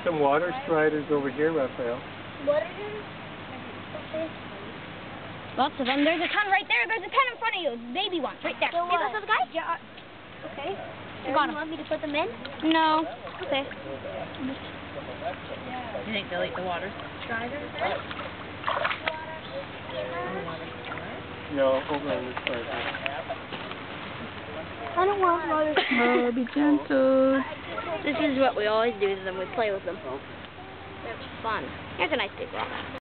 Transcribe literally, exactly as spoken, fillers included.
some water striders over here, Raphael. What are you? Okay. Lots of them. There's a ton right there. There's a ton in front of you. Baby ones right there. So See what? those guys? Yeah. Okay. You got You 'em. want me to put them in? No. Okay. You think they'll eat the water striders? No, hold on this side. I don't want water. Oh, be gentle. This is what we always do to them. We play with them. It's fun. Here's a nice big rock.